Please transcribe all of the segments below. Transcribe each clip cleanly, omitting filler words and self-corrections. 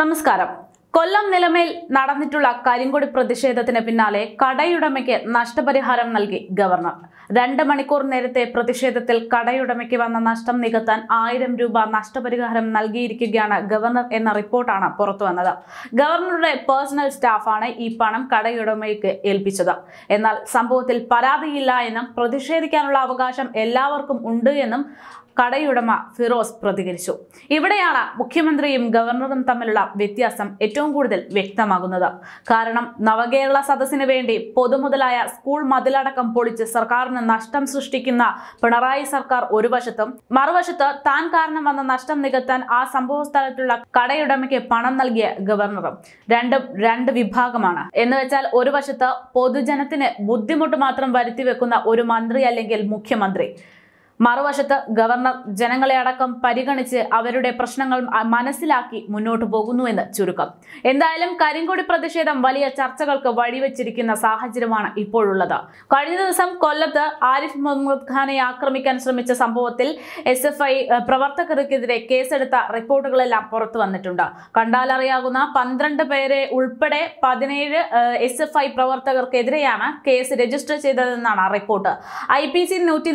നമസ്കാരം. കൊല്ലം നിലമേൽ നടന്നിട്ടുള്ള കരിങ്കൊടി പ്രതിഷേധത്തിന് പിന്നാലെ കടയുടമയ്ക്ക് നഷ്ടപരിഹാരം നൽകി ഗവർണർ. 2 മണിക്കൂർ നേരത്തെ പ്രതിഷേധത്തിൽ കടയുടമയ്ക്ക് വന്ന നഷ്ടം നികത്താൻ 1000 രൂപ നഷ്ടപരിഹാരം നൽകിയിരിക്കുകയാണ് ഗവർണർ എന്ന റിപ്പോർട്ടാണ് പുറത്തുവന്നത്. ഗവർണറുടെ പേഴ്സണൽ സ്റ്റാഫാണ് ഈ പണം കടയുടമയ്ക്ക് ഏൽപ്പിച്ചത്. എന്നാൽ സംഭവത്തിൽ പരാതിയില്ല എന്നും പ്രതിഷേധിക്കാനുള്ള അവകാശം എല്ലാവർക്കും ഉണ്ട് എന്നും കടയുടമ ഫിറോസ് പ്രതികരിച്ചു. ഇവിടെയാണ് മുഖ്യമന്ത്രിയും ഗവർണറും തമ്മിലുള്ള വ്യത്യാസം ഏറ്റവും കൂടുതൽ വ്യക്തമാകുന്നത്. കാരണം നവകേരള സദസ്സിന് വേണ്ടി പൊതുമുതലായ സ്കൂൾ മതിലടക്കം പൊളിച്ച് സർക്കാരിന് നഷ്ടം സൃഷ്ടിക്കുന്ന പിണറായി സർക്കാർ ഒരു വശത്തും, മറുവശത്ത് താൻ കാരണം വന്ന നഷ്ടം നികത്താൻ ആ സംഭവ സ്ഥലത്തുള്ള കടയുടമയ്ക്ക് പണം നൽകിയ ഗവർണറും. രണ്ടും രണ്ട് വിഭാഗമാണ്. എന്ന് വെച്ചാൽ ഒരു വശത്ത് പൊതുജനത്തിന് ബുദ്ധിമുട്ട് മാത്രം വരുത്തി വെക്കുന്ന ഒരു മന്ത്രി അല്ലെങ്കിൽ മുഖ്യമന്ത്രി, മറുവശത്ത് ഗവർണർ ജനങ്ങളെ അടക്കം പരിഗണിച്ച് അവരുടെ പ്രശ്നങ്ങൾ മനസ്സിലാക്കി മുന്നോട്ട് പോകുന്നു എന്ന് ചുരുക്കം. എന്തായാലും കരിങ്കൊടി പ്രതിഷേധം വലിയ ചർച്ചകൾക്ക് വഴിവെച്ചിരിക്കുന്ന സാഹചര്യമാണ് ഇപ്പോഴുള്ളത്. കഴിഞ്ഞ ദിവസം കൊല്ലത്ത് ആരിഫ് മുഹമ്മദ് ഖാനെ ആക്രമിക്കാൻ ശ്രമിച്ച സംഭവത്തിൽ SFI പ്രവർത്തകർക്കെതിരെ കേസെടുത്ത റിപ്പോർട്ടുകളെല്ലാം പുറത്തു വന്നിട്ടുണ്ട്. കണ്ടാലറിയാകുന്ന 12 പേരെ ഉൾപ്പെടെ 17 SFI പ്രവർത്തകർക്കെതിരെയാണ് കേസ് രജിസ്റ്റർ ചെയ്തതെന്നാണ് റിപ്പോർട്ട്. IPC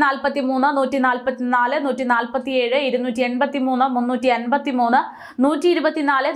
143, 144, 147, 283, 353, 124,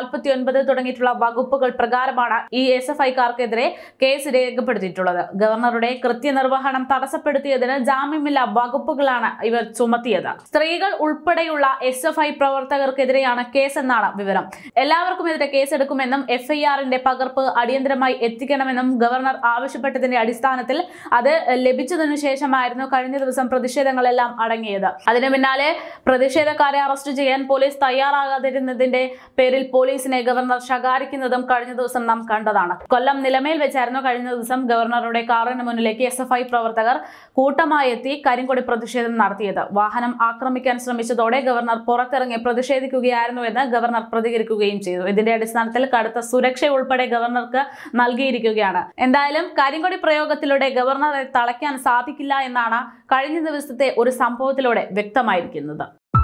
149 തുടങ്ങിയിട്ടുള്ള വകുപ്പുകൾ പ്രകാരമാണ് ഈ SFIക്കാർക്കെതിരെ കേസ് രേഖപ്പെടുത്തിയിട്ടുള്ളത്. ഗവർണറുടെ കൃത്യനിർവഹണം തടസ്സപ്പെടുത്തിയതിന് ജാമ്യമില്ലാ വകുപ്പുകളാണ് ഇവർ ചുമത്തിയത്. സ്ത്രീകൾ ഉൾപ്പെടെയുള്ള SFI പ്രവർത്തകർക്കെതിരെയാണ് കേസെന്നാണ് വിവരം. എല്ലാവർക്കുമെതിരെ കേസെടുക്കുമെന്നും FIR-ന്റെ പകർപ്പ് അടിയന്തരമായി എത്തിക്കണമെന്നും ഗവർണർ ആവശ്യപ്പെട്ടതിന്റെ അടിസ്ഥാനത്തിൽ അത് ലഭിച്ചതിനു ശേഷമായിരുന്നു കഴിഞ്ഞ ദിവസം പ്രതിഷേധങ്ങൾ അടങ്ങിയത്. അതിനു പിന്നാലെ പ്രതിഷേധക്കാരെ അറസ്റ്റ് ചെയ്യാൻ പോലീസ് തയ്യാറാകാതിരുന്നതിന്റെ പേരിൽ പോലീസിനെ ഗവർണർ ശകാരിക്കുന്നതും കഴിഞ്ഞ ദിവസം നാം കണ്ടതാണ്. കൊല്ലം നിലമേൽ വെച്ചായിരുന്നു കഴിഞ്ഞ ദിവസം ഗവർണറുടെ കാറിന് മുന്നിലേക്ക് SFI പ്രവർത്തകർ കൂട്ടമായി എത്തി കരിങ്കൊടി പ്രതിഷേധം നടത്തിയത്. വാഹനം ആക്രമിക്കാൻ ശ്രമിച്ചതോടെ ഗവർണർ പുറത്തിറങ്ങി പ്രതിഷേധിക്കുകയായിരുന്നുവെന്ന് ഗവർണർ പ്രതികരിക്കുകയും ചെയ്തു. ഇതിന്റെ അടിസ്ഥാനത്തിൽ കടുത്ത സുരക്ഷ ഉൾപ്പെടെ ഗവർണർക്ക് നൽകിയിരിക്കുകയാണ്. എന്തായാലും കരിങ്കൊടി പ്രയോഗത്തിലൂടെ ഗവർണറെ തളയ്ക്കാൻ സാധിക്കില്ല എന്നാണ് കഴിഞ്ഞ ദിവസത്തെ ഒരു സംഭവത്തിലൂടെ വ്യക്തമായിരിക്കുന്നത്.